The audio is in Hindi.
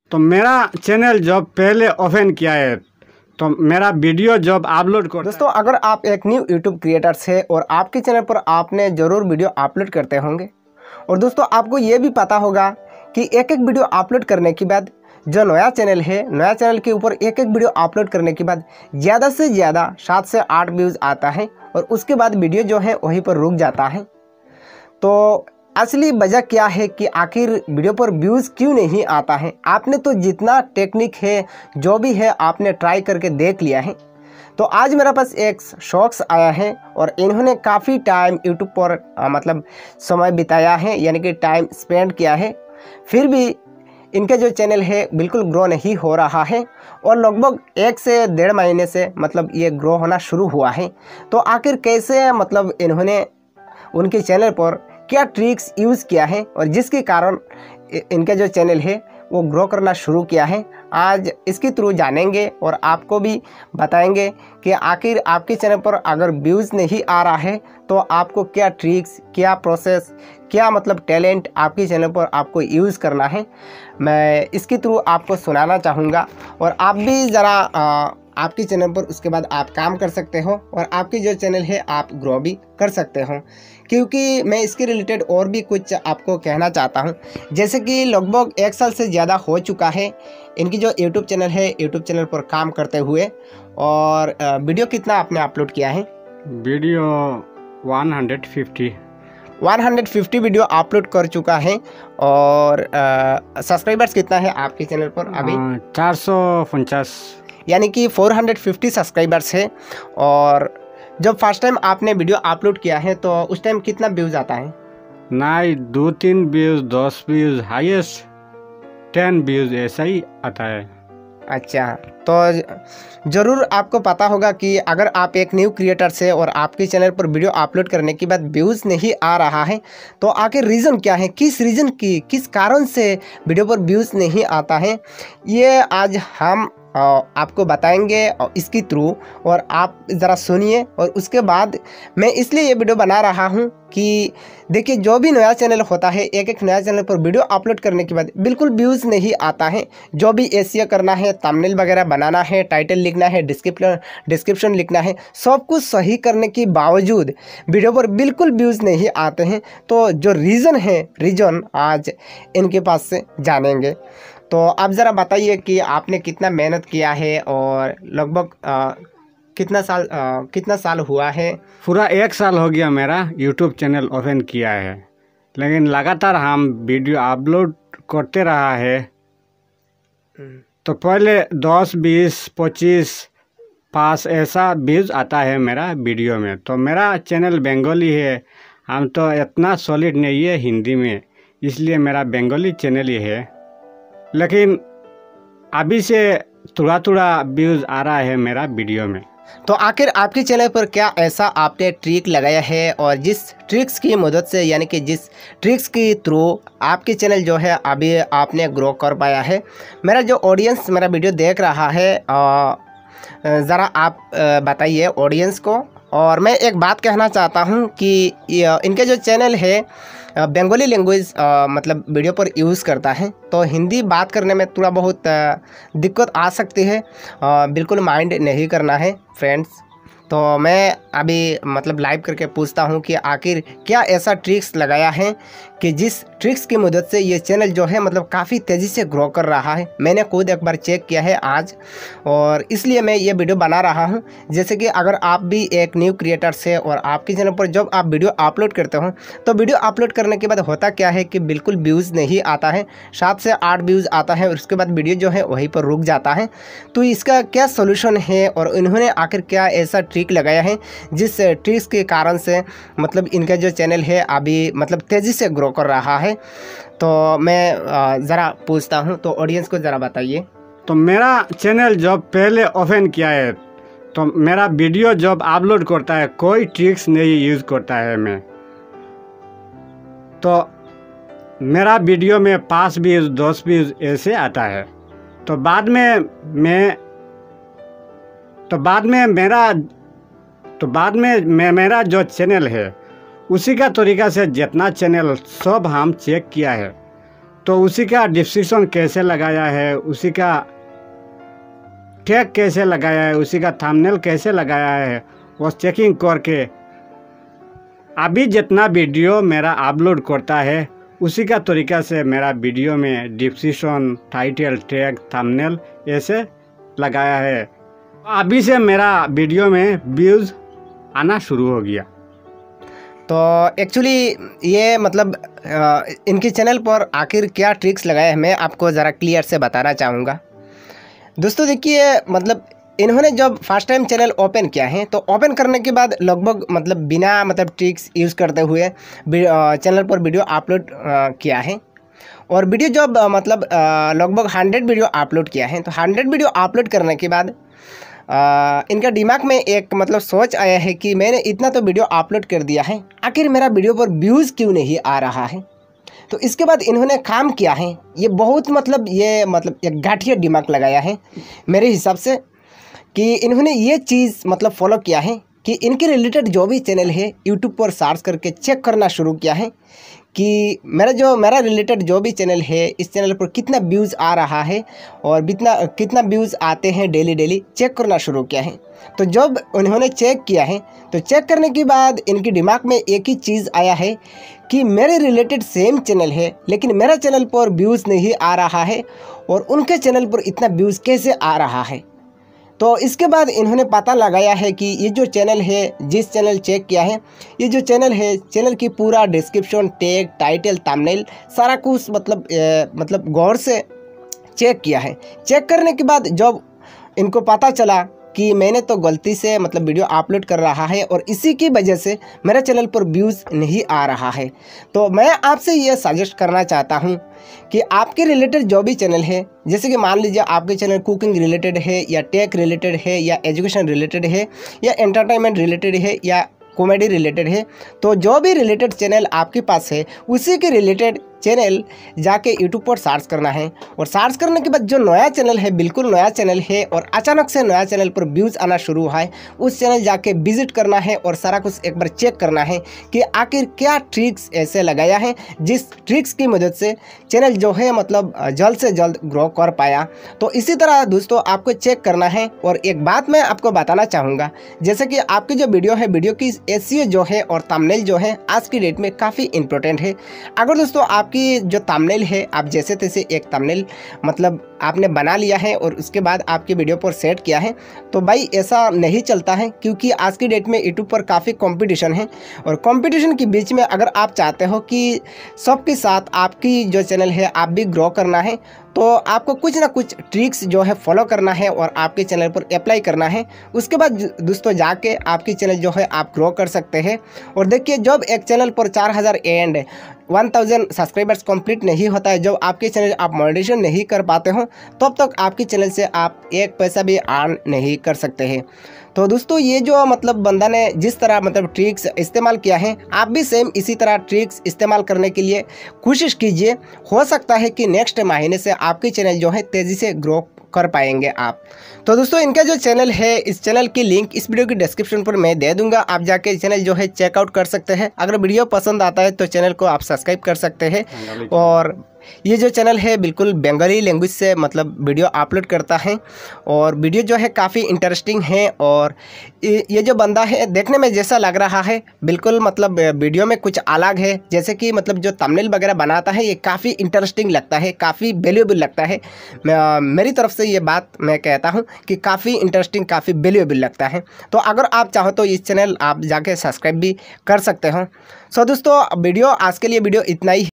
तो मेरा चैनल जब पहले ओपन किया है तो मेरा वीडियो जब अपलोड कर दोस्तों, अगर आप एक न्यू यूट्यूब क्रिएटर्स है और आपके चैनल पर आपने ज़रूर वीडियो अपलोड करते होंगे और दोस्तों आपको ये भी पता होगा कि एक एक वीडियो अपलोड करने के बाद जो नया चैनल है, नया चैनल के ऊपर एक एक वीडियो अपलोड करने के बाद ज़्यादा से ज़्यादा 7 से 8 व्यूज़ आता है और उसके बाद वीडियो जो है वहीं पर रुक जाता है। तो असली वजह क्या है कि आखिर वीडियो पर व्यूज़ क्यों नहीं आता है? आपने तो जितना टेक्निक है, जो भी है, आपने ट्राई करके देख लिया है। तो आज मेरे पास एक शख्स आया है और इन्होंने काफ़ी टाइम यूट्यूब पर मतलब समय बिताया है, यानी कि टाइम स्पेंड किया है, फिर भी इनके जो चैनल है बिल्कुल ग्रो नहीं हो रहा है और लगभग 1 से 1.5 महीने से मतलब ये ग्रो होना शुरू हुआ है। तो आखिर कैसे मतलब इन्होंने उनके चैनल पर क्या ट्रिक्स यूज़ किया है और जिसके कारण इनका जो चैनल है वो ग्रो करना शुरू किया है, आज इसके थ्रू जानेंगे और आपको भी बताएंगे कि आखिर आपके चैनल पर अगर व्यूज़ नहीं आ रहा है तो आपको क्या ट्रिक्स, क्या प्रोसेस, क्या मतलब टैलेंट आपके चैनल पर आपको यूज़ करना है, मैं इसके थ्रू आपको सुनाना चाहूँगा और आप भी ज़रा आपके चैनल पर उसके बाद आप काम कर सकते हो और आपकी जो चैनल है आप ग्रो भी कर सकते हो। क्योंकि मैं इसके रिलेटेड और भी कुछ आपको कहना चाहता हूं, जैसे कि लगभग 1 साल से ज़्यादा हो चुका है इनकी जो यूट्यूब चैनल है, यूट्यूब चैनल पर काम करते हुए। और वीडियो कितना आपने अपलोड किया है? वीडियो 150 वीडियो अपलोड कर चुका है। और सब्सक्राइबर्स कितना है आपके चैनल पर अभी? 450, यानी कि 450 सब्सक्राइबर्स है। और जब फर्स्ट टाइम आपने वीडियो अपलोड किया है तो उस टाइम कितना व्यूज़ आता है? नहीं, 2-3 व्यूज़, 10 व्यूज़, हाईएस्ट 10 व्यूज़ ऐसा ही आता है। अच्छा, तो ज़रूर आपको पता होगा कि अगर आप एक न्यू क्रिएटर से और आपके चैनल पर वीडियो अपलोड करने के बाद व्यूज़ नहीं आ रहा है तो आखिर रीज़न क्या है, किस कारण से वीडियो पर व्यूज़ नहीं आता है, ये आज हम आपको बताएंगे इसकी थ्रू। और आप ज़रा सुनिए और उसके बाद मैं इसलिए ये वीडियो बना रहा हूँ कि देखिए, जो भी नया चैनल होता है, एक नया चैनल पर वीडियो अपलोड करने के बाद बिल्कुल व्यूज़ नहीं आता है। जो भी एसईओ करना है, थंबनेल वगैरह बनाना है, टाइटल लिखना है, डिस्क्रिप्शन लिखना है, सब कुछ सही करने के बावजूद वीडियो पर बिल्कुल व्यूज़ नहीं आते हैं। तो जो रीज़न आज इनके पास से जानेंगे। तो आप ज़रा बताइए कि आपने कितना मेहनत किया है और लगभग कितना साल हुआ है? पूरा 1 साल हो गया मेरा यूट्यूब चैनल ओपन किया है, लेकिन लगातार हम वीडियो अपलोड करते रहा है। तो पहले 10, 20, 25, 5 ऐसा व्यूज़ आता है मेरा वीडियो में। तो मेरा चैनल बंगाली है, हम तो इतना सॉलिड नहीं है हिंदी में, इसलिए मेरा बंगाली चैनल ही है। लेकिन अभी से थोड़ा व्यूज़ आ रहा है मेरा वीडियो में। तो आखिर आपके चैनल पर क्या ऐसा आपने ट्रिक लगाया है और जिस ट्रिक्स की मदद से, यानी कि जिस ट्रिक्स के थ्रू आपके चैनल जो है अभी आपने ग्रो कर पाया है? मेरा जो ऑडियंस मेरा वीडियो देख रहा है, ज़रा आप बताइए ऑडियंस को। और मैं एक बात कहना चाहता हूं कि इनके जो चैनल है बंगाली लैंग्वेज मतलब वीडियो पर यूज़ करता है, तो हिंदी बात करने में थोड़ा बहुत दिक्कत आ सकती है, बिल्कुल माइंड नहीं करना है फ्रेंड्स। तो मैं अभी मतलब लाइव करके पूछता हूं कि आखिर क्या ऐसा ट्रिक्स लगाया है कि जिस ट्रिक्स की मदद से ये चैनल जो है मतलब काफ़ी तेज़ी से ग्रो कर रहा है। मैंने खुद एक बार चेक किया है आज, और इसलिए मैं ये वीडियो बना रहा हूं। जैसे कि अगर आप भी एक न्यू क्रिएटर से और आपके चैनल पर जब आप वीडियो अपलोड करते हो तो वीडियो अपलोड करने के बाद होता क्या है कि बिल्कुल व्यूज़ नहीं आता है, 7 से 8 व्यूज़ आता है और उसके बाद वीडियो जो है वहीं पर रुक जाता है। तो इसका क्या सोल्यूशन है और इन्होंने आखिर क्या ऐसा ट्रिक लगाया है जिस ट्रिक्स के कारण से मतलब इनका जो चैनल है अभी मतलब तेज़ी से ग्रो कर रहा है? तो मैं ज़रा पूछता हूं, तो ऑडियंस को ज़रा बताइए। तो मेरा चैनल जब पहले ओपन किया है तो मेरा वीडियो जब अपलोड करता है कोई ट्रिक्स नहीं यूज़ करता है मैं। तो मेरा वीडियो में 5 व्यूज़, 10 व्यूज़ ऐसे आता है। तो बाद में मेरा जो चैनल है उसी का तरीका से जितना चैनल सब हम चेक किया है तो उसी का डिस्क्रिप्शन कैसे लगाया है, उसी का टैग कैसे लगाया है, उसी का थंबनेल कैसे लगाया है, वो चेकिंग करके अभी जितना वीडियो मेरा अपलोड करता है उसी का तरीका से मेरा वीडियो में डिस्क्रिप्शन, टाइटल, टैग, थंबनेल ऐसे लगाया है। अभी से मेरा वीडियो में व्यूज़ आना शुरू हो गया। तो एक्चुअली ये मतलब इनके चैनल पर आखिर क्या ट्रिक्स लगाए हैं मैं आपको ज़रा क्लियर से बताना चाहूँगा। दोस्तों देखिए, मतलब इन्होंने जब फर्स्ट टाइम चैनल ओपन किया है तो ओपन करने के बाद लगभग मतलब बिना मतलब ट्रिक्स यूज़ करते हुए चैनल पर वीडियो अपलोड किया है। और वीडियो जब मतलब लगभग 100 वीडियो अपलोड किया है, तो 100 वीडियो अपलोड करने के बाद इनका दिमाग में एक मतलब सोच आया है कि मैंने इतना तो वीडियो अपलोड कर दिया है, आखिर मेरा वीडियो पर व्यूज़ क्यों नहीं आ रहा है। तो इसके बाद इन्होंने काम किया है, ये बहुत मतलब एक घाटिया दिमाग लगाया है मेरे हिसाब से, कि इन्होंने ये चीज़ मतलब फॉलो किया है कि इनके रिलेटेड जो भी चैनल है यूट्यूब पर सर्च करके चेक करना शुरू किया है कि मेरा रिलेटेड जो भी चैनल है इस चैनल पर कितना व्यूज़ आ रहा है और कितना व्यूज़ आते हैं डेली चेक करना शुरू किया है। तो जब उन्होंने चेक किया है तो चेक करने के बाद इनके दिमाग में एक ही चीज़ आया है कि मेरे रिलेटेड सेम चैनल है लेकिन मेरा चैनल पर व्यूज़ नहीं आ रहा है और उनके चैनल पर इतना व्यूज़ कैसे आ रहा है। तो इसके बाद इन्होंने पता लगाया है कि ये जो चैनल है, जिस चैनल चेक किया है, ये जो चैनल है, चैनल की पूरा डिस्क्रिप्शन, टैग, टाइटल, थंबनेल सारा कुछ मतलब गौर से चेक किया है। चेक करने के बाद जब इनको पता चला कि मैंने तो गलती से मतलब वीडियो अपलोड कर रहा है और इसी की वजह से मेरे चैनल पर व्यूज़ नहीं आ रहा है, तो मैं आपसे ये सजेस्ट करना चाहता हूँ कि आपके रिलेटेड जो भी चैनल है, जैसे कि मान लीजिए आपके चैनल कुकिंग रिलेटेड है या टेक रिलेटेड है या एजुकेशन रिलेटेड है या एंटरटेनमेंट रिलेटेड है या कॉमेडी रिलेटेड है, तो जो भी रिलेटेड चैनल आपके पास है उसी के रिलेटेड चैनल जाके यूट्यूब पर सर्च करना है। और सर्च करने के बाद जो नया चैनल है, बिल्कुल नया चैनल है और अचानक से नया चैनल पर व्यूज़ आना शुरू हुआ है, उस चैनल जाके विजिट करना है और सारा कुछ एक बार चेक करना है कि आखिर क्या ट्रिक्स ऐसे लगाया है जिस ट्रिक्स की मदद से चैनल जो है मतलब जल्द से जल्द ग्रो कर पाया। तो इसी तरह दोस्तों आपको चेक करना है। और एक बात मैं आपको बताना चाहूँगा, जैसे कि आपकी जो वीडियो है, वीडियो की एसईओ जो है और थंबनेल जो है आज की डेट में काफ़ी इंपॉर्टेंट है। अगर दोस्तों आपकी जो थंबनेल है, आप जैसे तैसे एक थंबनेल मतलब आपने बना लिया है और उसके बाद आपकी वीडियो पर सेट किया है, तो भाई ऐसा नहीं चलता है, क्योंकि आज की डेट में यूट्यूब पर काफ़ी कंपटीशन है। और कंपटीशन के बीच में अगर आप चाहते हो कि सबके साथ आपकी जो चैनल है आप भी ग्रो करना है, तो आपको कुछ ना कुछ ट्रिक्स जो है फॉलो करना है और आपके चैनल पर अप्लाई करना है। उसके बाद दोस्तों जाके आपकी चैनल जो है आप ग्रो कर सकते हैं। और देखिए, जब एक चैनल पर 4000 एंड 1000 सब्सक्राइबर्स कंप्लीट नहीं होता है, जब आपके चैनल आप मोनेटाइजेशन नहीं कर पाते हो, तब तक आपकी चैनल से आप एक पैसा भी अर्न नहीं कर सकते हैं। तो दोस्तों ये जो मतलब बंदा ने जिस तरह मतलब ट्रिक्स इस्तेमाल किया है, आप भी सेम इसी तरह ट्रिक्स इस्तेमाल करने के लिए कोशिश कीजिए। हो सकता है कि नेक्स्ट महीने से आपकी चैनल जो है तेज़ी से ग्रो कर पाएंगे आप। तो दोस्तों इनका जो चैनल है, इस चैनल की लिंक इस वीडियो की डिस्क्रिप्शन पर मैं दे दूंगा, आप जाके चैनल जो है चेकआउट कर सकते हैं। अगर वीडियो पसंद आता है तो चैनल को आप सब्सक्राइब कर सकते हैं। और ये जो चैनल है बिल्कुल बंगाली लैंग्वेज से मतलब वीडियो अपलोड करता है और वीडियो जो है काफ़ी इंटरेस्टिंग है। और ये जो बंदा है देखने में जैसा लग रहा है, बिल्कुल मतलब वीडियो में कुछ अलग है, जैसे कि मतलब जो थंबनेल वगैरह बनाता है ये काफ़ी इंटरेस्टिंग लगता है, काफ़ी वैल्यूएबल लगता है। मेरी तरफ से ये बात मैं कहता हूँ कि काफ़ी इंटरेस्टिंग, काफ़ी वैल्यूएबल लगता है। तो अगर आप चाहो तो इस चैनल आप जाके सब्सक्राइब भी कर सकते हो। सो दोस्तों वीडियो आज के लिए वीडियो इतना ही।